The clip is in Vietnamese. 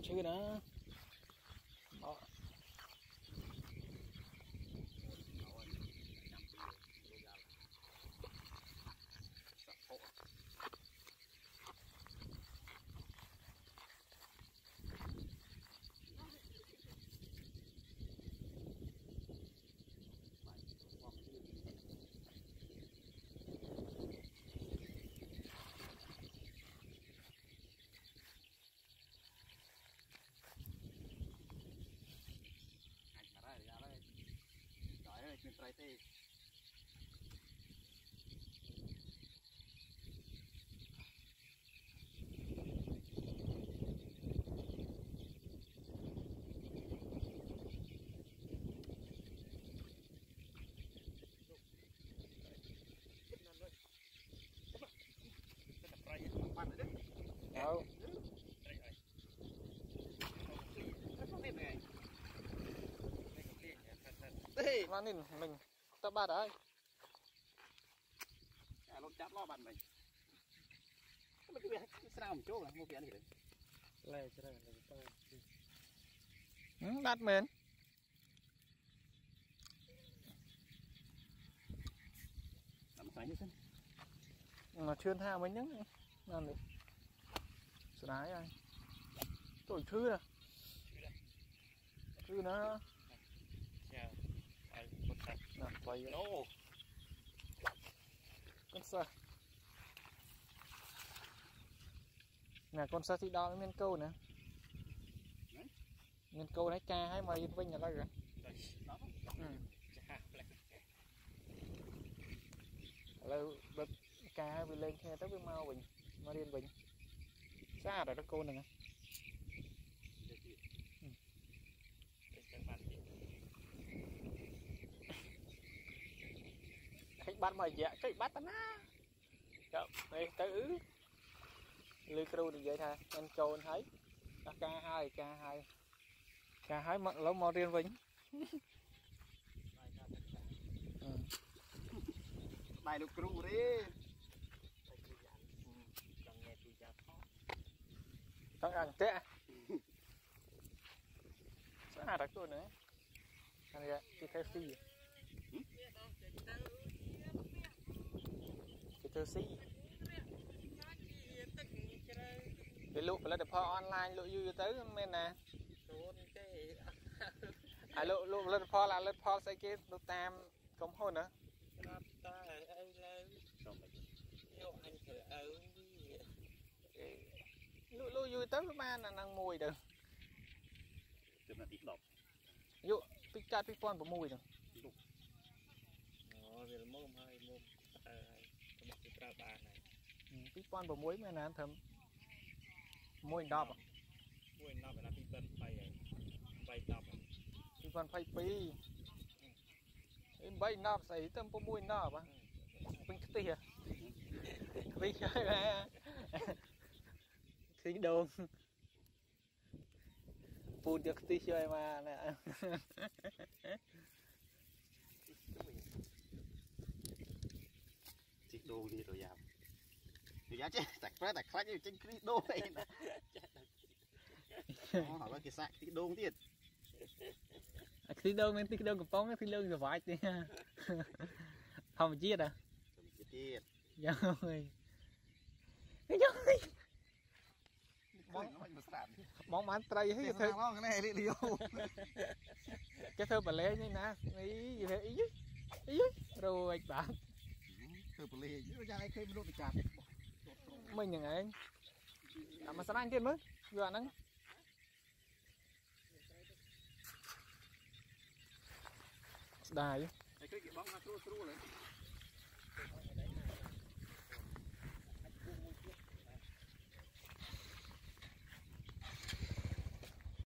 chứ đó. Đó. Đâu. Mà nên mình ta ba đấy. Lột chắp lo bàn mình. Cái việc sao một chỗ là mua biển gì đấy. Lê cho đây là đắt mền. Làm sao như thế? Mà chuyên tha mấy nhẫn làm được. Sợ đái ai. Tôi thứ nè. Thứ nó. Nè, quay nó. Con sao? Nè con sao thì đo miên câu nè. Miên câu đấy ca hay mà yên vinh là đây rồi. Lâu bật ca hay bị lên xe tới với mau bình mà điên bình. Xa rồi đó cô này. Khách bắt mà dạ cái bắt ta na. Đây tới ứ. Lư kêu thì vậy thôi, anh châu anh thấy. K2 mà lâu mau riêng vĩnh. Bài được kêu đi. Tăng ăn tệ. Sao đặt cô nữa. Anh kìa, cái theo xì. Cái theo xì. Cái lụa là được online lụa vui tới men nè. À lụa lên pho là lên pho xây cái lụa tam công hôn nữa. Lụa vui tới với ba là năng mùi được. Chụp là ít độc. Dụ pick card pick phone của mùi được. Vì mồm hay mồm một cái trà bà này. Pick phone của muối men nè thầm. Mùi đọc à? Mùi đọc là pick phone bay đọc à? Pick phone phay pi. Bay đọc xảy tâm của mùi đọc à? Bình cái tìa. Bình cái này. Thính đồn. Phun được tí chơi mà nè. Chị đô đi rồi vào. Thì giá chứ, tạch phát như trên cái đô này nè. Hỏi là cái sạc tí đô tiết. Tí đô men tí đô cầm bóng tí đô rồi vải tí. Không chiết à? Không chiết. Rồi. Cái rồi. Mong bán tray hết cái này đi liêu. Cái thơ bà lê như nè. Ý gì thế ý rồi anh bạn. Thơ bà lê chứ ra đây khơi một đốt bị chạp. Mình như này anh mà sáng anh kia mới vừa nắng đài cái bóng nó trú rồi.